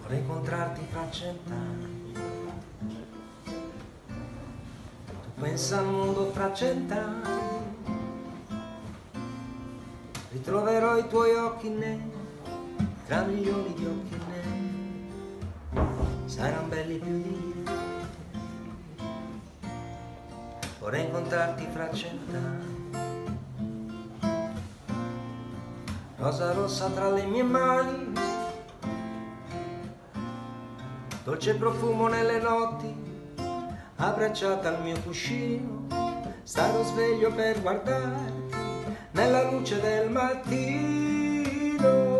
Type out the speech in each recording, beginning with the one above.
vorrei incontrarti fra 100 anni. Tu pensa al mondo fra 100 anni, ritroverò i tuoi occhi neri tra milioni di occhi neri, saranno belli più di ieri. Vorrei incontrarti fra 100 anni, rosa rossa tra le mie mani, dolce profumo nelle notti, abbracciata al mio cuscino, starò sveglio per guardarti nella luce del mattino.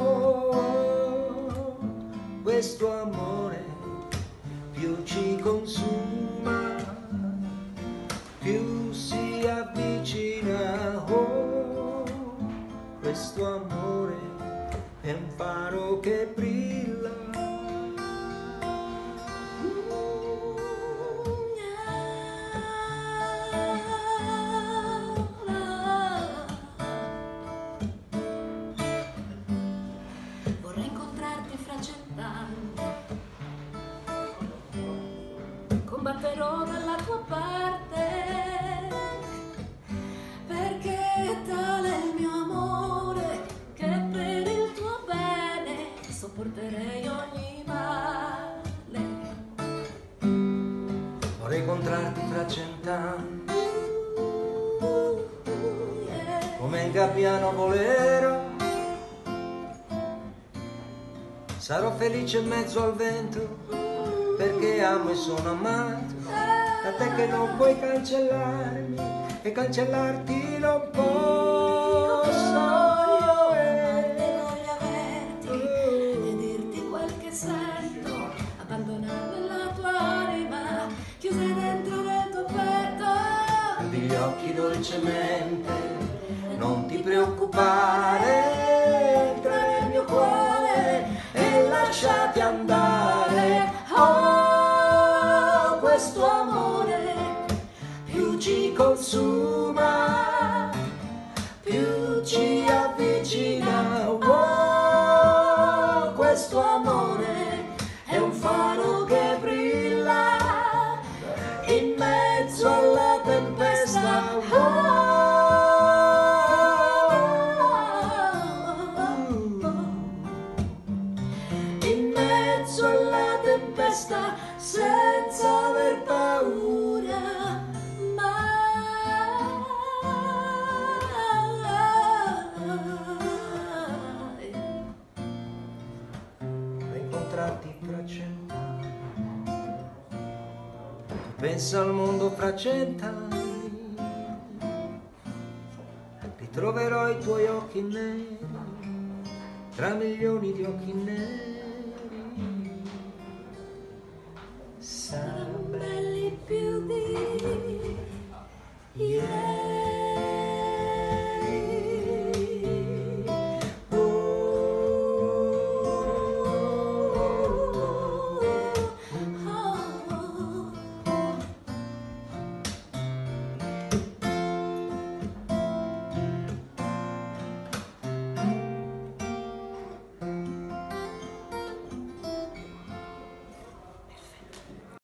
Questo amore più ci consuma, più si avvicina. Oh, questo amore è un faro che brilla. Vorrei incontrarti fra 100 anni, combatterò dalla tua parte, perché tale è il mio amore che per il tuo bene sopporterei ogni male. Vorrei incontrarti fra 100 anni, come il gabbiano volerò, sarò felice in mezzo al vento, perché amo e sono amato da te che non puoi cancellarmi e cancellarti non posso. Voglio averti e dirti quel che sento, abbandonare la tua anima chiusa dentro nel tuo petto. Chiudi gli occhi dolcemente, non ti preoccupare, entra nel mio cuore e lasciati andare. Oh, questo amore più ci consuma, più ci avvicina. Oh, questo amore è un faro che brilla in mezzo alla tempesta. In mezzo alla tempesta, senza aver paura mai. Vorrei incontrarti fra 100 anni, pensa al mondo fra 100 anni, ritroverò i tuoi occhi neri tra milioni di occhi neri.